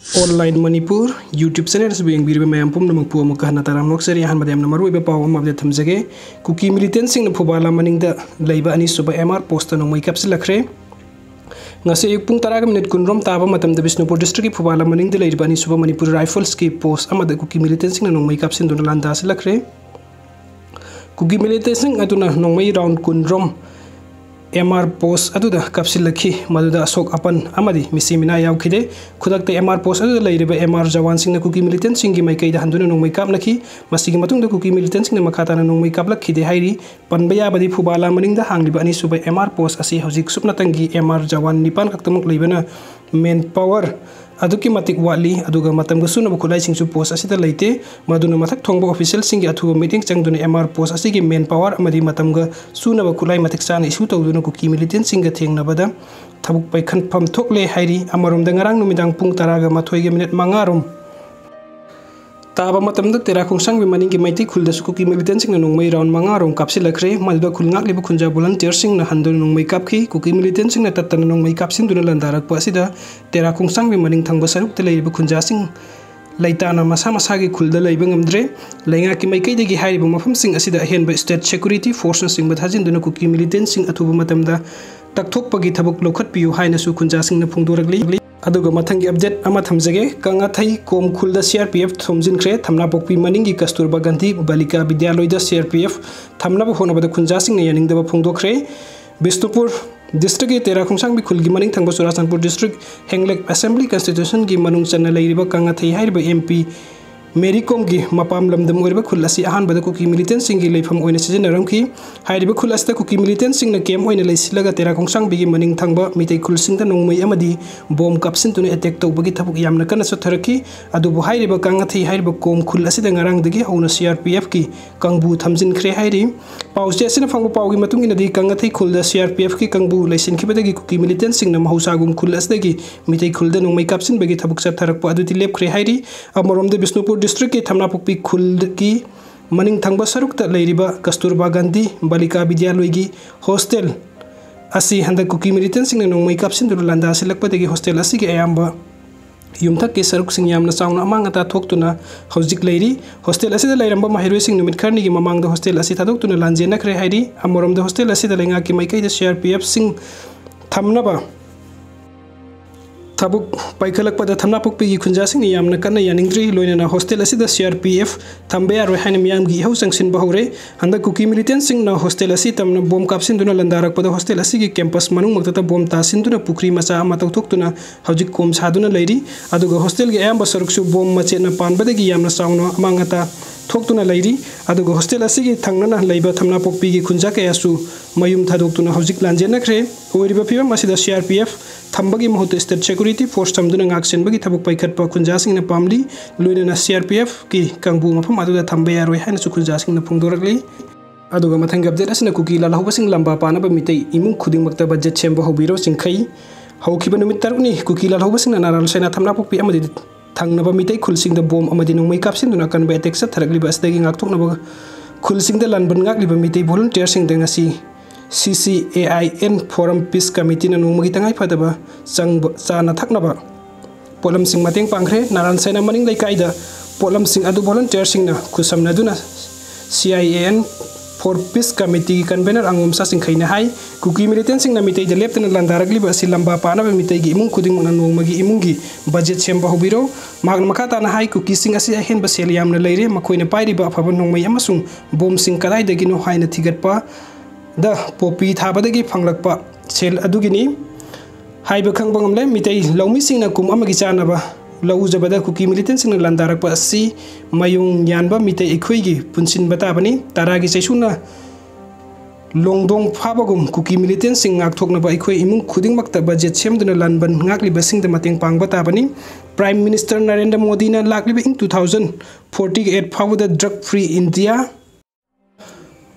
online Manipur YouTube channel से यंग मैम पुनमक कहना ताराम नोक्सरी अहमद मरुब पाव थमजगे कुकी मिलिटेंट सिंह फुबाला मनिंग अनीसुब एमआर पोस्ट नोंमै कापसिलखरे अयुक पुंग 10 मिनट 10 ताब बिष्णुपुर डिस्ट्रिक्ट की फुबाला मनिंग अनीसुब मणिपुर राइफल्स की पोस्ट कुकी मिलिटेंट सिंह नोंमै कापसिन लांदासिलखरे कुकी मिलिटेंट सिंह नोंमै राउंड 10 एमआर पोस्ट कापसिलखी मदुदा अशोक अपन मिसी मिना याउखिदे खुदक्ता एमआर पोस्ट एमआर जवान सिंह कुकी मिलिटेंट सिंह मैकैद हंदुना नोंमै कापलखी मसिगी मतुंगदा कुकी मिलिटेंट सिंह मखाताना नोंमै कापलखिदे हाइरी पनबा याबदी फुबाला मनिंगदा हांगलिबा अनीसुब एमआर पोस्ट असी हौजिक सुपनातंगी एमआर जवान निपान खक्तमुक लेबना मेन पावर अदुकी मतिक वाली अदुगा मतंग सुनब खुलाई सिंगसु पोस्ट असिदा लेते मदुना मथक थोंगबा ऑफिशियल सिंग अथुबा मीटिंग चंगदुना एमआर पोस्ट असिगी मेन पावर अमदी मतंग सुनब खुलाई मतिक चाना इशू तौदुना कुकी मिलिटेंट सिंग थेंगनबदा थबुक पैखनफम थोकले हाइरी अमरोमदा ngarang नुमिदांग पुंग 10 मिनट 5 ताब मतमद तेरा खोंसांग मनिंग की मैती खुलदसु कुकी मिलिटेंट सिंग नोंमै राउंड 5 कापसिलखरे मलबा खुलंगाकलिब खुंजा वॉलंटियर सिंग हंदुना नोंमै कापखी कुकी मिलिटेंट सिंग तत्तना नोंमै कापसिनदुना लंदारक असिदा तेरा खोंसांग मनिंग थंगबा सरुकते लेरिब खुंजा सिंग लैताना मसा मसागी खुलदा लैब ngamdre लैंगा की मैकैदगी हारिब मफम सिंग असिदा अहेनबा स्टेट सिक्योरिटी फोर्स सिंग थाजिनदुना कुकी मिलिटेंट सिंग अथुबा मतमदा तकथोकपगी थबुक लौखटपियु हाइनसु खुंजा सिंग फोंदोरगली अदुगा मथंगी अपडेट अमा थमजगे कंगाथै कोम खुलदा सीआरपीएफ थोमजिनख्रे थमनापोकपी मनिंगी कस्तूरबा गांधी बालिका विद्यालयदा सीआरपीएफ थमनाब होनबदा खुंजासिंग यानिंगदबा फोंदोखरे बिष्णुपुर डिस्ट्रिक्ट की तेरा खोंसांग खुलगी मनिंग थंगबा चुराचंदपुर डिस्ट्रिक्ट हेंगलेक असेंबली कॉन्स्टिट्यूशन की मनुंग चन्ना लेरिबा कंगाथै हाइरिबा एमपी मेरी कॉम की मपाम लमदम ओइरबा खुल असि अहानबदा कुकी मिलिटेंट सिंग की लेफम ओइना सिजनरमखी हाइरिबा खुल असदा कुकी मिलिटेंट सिंग न केम ओइना लेसिलगा तेरा खोंसांग बिगी मनिंग थंगबा मितै खुल सिंग दा नोंमै अमदी बॉम्ब कापसिन तुने अटैक तौबगी थबुक यामना कना सथरखी अदुबु हाइरिबा कंगाथै हाइरिबा कोम खुल असदा ngarangदगी हौना सीआरपीएफ की कंगबु थमजिनख्रे हाइरि पाउसे असिना फंगबा पाउगी मतुंगिनदी कंगाथै खुलदा सीआरपीएफ की कंगबु लेसिनखिबदगी कुकी मिलिटेंट सिंग न महौसागुम खुल असदगी मितै खुलदा नोंमै कापसिन बगी थबुक सथरकपा अदुति लेपख्रे हाइरि अमरोमदे बिष्णुपुर डिस्ट्रिक्ट के थमनापोकपी खुल की मनिंग थंगबा सरुकता लेरिबा कस्तूरबा गांधी बालिका विद्यालय की हॉस्टल असी हंदक कुकी मिलिटेंट सिंग नोंमै कापसिनदुना लांदासिलकपदगी हॉस्टल असी के अयाम्बा युमथक के सरुक सिंग यामना चाउना अमांगता थोक्तुना हौजिक लेरी हॉस्टल असिदा लेरंबा महिरोइ सिंग नुमित खरनी की ममांगदा हॉस्टल असी थादोक्तुना लांजेनखरे हाइरि अमरोमदा हॉस्टल असिदा लेंगा की मैकैदा सीआरपीएफ सिंग थमनबा थबुक पैखलकपदा थमनापोकपी की खुंजासिंग यामना कन्ना यानिंग्द्री लोइनना हॉस्टल असिदा सीआरपीएफ थंबे यारोइ हाइना मियामगी इहौ संगसिनबा हौरे हंदक कुकी मिलिटेंट सिंग न हॉस्टल असी तमना बॉम्ब कापसिनदुना लंदारकपदा हॉस्टल असी की कैंपस मनुंग मक्तता बॉम्ब तासिनदुना पुखरी मचा अमा तौथोक्तुना हौजिक कोम सादुना लेरी अदुगा हॉस्टल की अयाम्बा सरुकसु बॉम्ब मचेना पानबदगी यामना चाउना अमांगता थोक्तुना लेरी अदुगा हॉस्टल असी की थंगना लेबा थमनापोकपी की खुंजा कयासु मयुम थादोक्तुना हौजिक लांजेनखरे ओइरिबा फिबम असिदा सीआरपीएफ थंबगी महूत स्टेट सिक्योरिटी फोर्स थमदुना ngaksenbagi थबुक पैखटपा खुंजासिंगना पामली लोइनना सीआरपीएफ की कंगबु मफम अदुदा थंबे यारोइ हाइनसु खुंजासिंगना फोंदोरगली अदुगा मथंग अपडेट असना कुकी लालहौबसिंग लंबा पानबा मितै इमुंग खुदिंगमक्ता बजेट सेम्बा हौबिरो चिंखै हौखिबा नुमित तरुकनी कुकी लालहौबसिंगना नाराल सेना थमनापोकपी अमदि थंगनबा मितै खुलसिंगदा बॉम्ब अमदि नोंमै कापसिनदुना कनबा अटैक सथरगलिबा असदगी ngakthoknaba खुलसिंगदा लानबन ngakलिबा मितै वॉलंटियर सिंगदा ngasi CCAIN forum peace committee नोंमगी तंगाई फदबा चंग चाना थकनबा पोलम सिंग मतेंग पांग्रे नारायण सेना मनिंग लैकाइदा पोलम सिंग अदु वॉलंटियर सिंगना खुसमनदुना CIAN फोर पीस कमिटी की कन्वेनर अंगोमसा सिंखैना हाई कुकी मिलिटेंट सिंग मितै लेप्तना लंदारगलिबा असि लंबा पानबा मितै की इमुंग खुदिंग नोंमगी इमुंगी बजेट सेम्बा हौबिरो मागन मखाताना हाई कुकी सिंग असि अहेनबा सेल यामना लेरे मखोइना पाइरिबा अफबा नोंमै अमसुंग बॉम्ब सिंग कदाइदगिनो हाइना थिगटपा द पोपी थाबदगी फंगलकपा सेल अदुगिनी हाइबा खंगबंगमले मितै लौमी सिंगना कुम अमगी चानबा लौजबदा कुकी मिलिटेंट सिंगना लांदारकपा असि मयुंग यानबा मितै इखोइगी पुनसिन बताबनी तारागी सैसुना लोंगदोंग फाबगुम कुकी मिलिटेंट सिंग ngakthoknaba इखोइ इमुंग खुदिंगमक्ता बजेट सेमदुना लानबन ngakliba singda mateng pangba tabani prime minister Narendra Modi ना लाकलिबा इन 2048 फावदा ड्रग फ्री इंडिया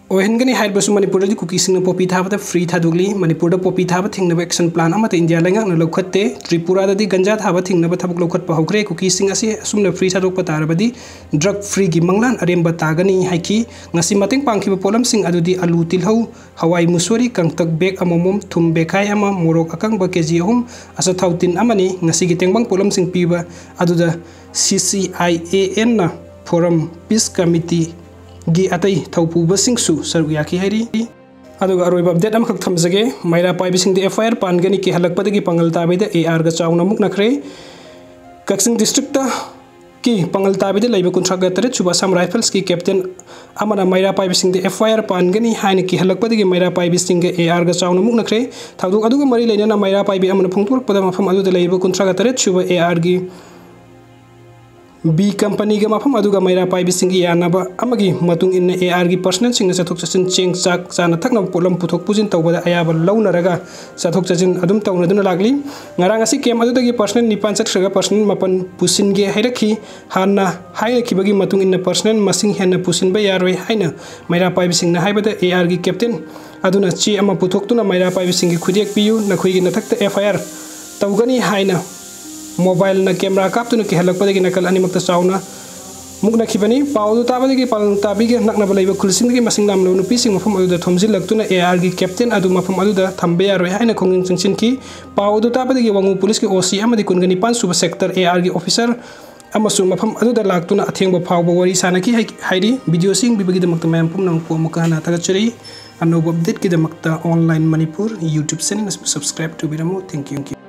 ओहनगनी हाइबसु मणिपुर दी कुकी सिंग पोपी थाबदा फ्री थादुगली मणिपुर दा पोपी थाब थिंगनब एक्शन प्लान अमते इंडिया लेंगा लौखत्ते त्रिपुरा दा दी गंजा थाब थिंगनब थबक लौखत पहौखरे कुकी सिंग असी असुमना फ्री थादोक पतारबदी ड्रग फ्री गी मंगलान अरेम बतागनी हाइकी ngasi mating pangkiba polam sing adudi alu tilhau hawai musori kangtak bag amomom thum bekai ama morok akang ba kg hum asa thautin amani ngasi gi tengbang polam sing piba aduda CCIAN na forum peace committee gi atai thaupu basing su sarugya ki hairi aduga aroiba update am khak thamjage maira pai bising de FIR pangani ki halakpada gi pangal tabe de AR ga chauna muk nakre Kaksing district ta ki pangal tabe de laiba kuntraga tare chuba sam rifles ki captain amana maira pai bising de FIR pangani haina ki halakpada gi maira pai bising ge AR ga chauna muk nakre thawduk aduga mari leina na maira pai bi amana phungtur pada mafam adu de laiba kuntraga tare chuba AR gi B company ga mafam aduga maira pai bising gi yanaba amagi matung in AR gi personal sing sathok chachin cheng chak chana thakna polam puthok pujin tawbada ayaba launa raga sathok chachin adum tawna duna lagli ngarang asi kem adu gi personal nipan chatraga personal mapan pusin ge hairakhi hanna haina khibagi matung in personal masing henna pusin ba yaroi haina maira pai bising na haibada AR gi captain aduna chi ama puthok tuna maira pai bising gi khudiak piyu na khoi gi nathakta FIR tawgani haina mobile na camera kap tu ki halak pada ki nakal ani makta sauna mukna khibani paudu tabadi ki pal tabi ge nakna balai ba khulsing ki masing nam lo nu pising mafam adu da thomjil laktuna AR gi captain adu mafam adu da thambe yaroi haina khongin chingchin ki paudu tabadi ki wangu police ki OC amadi kungani pan sub sector AR gi officer amasu mafam adu da laktuna athengba phawba wari sanaki hairi video sing bibagi da makta mayam pum nam ko mukana tagachari anob update ki da makta online manipur YouTube channel subscribe to biramu thank you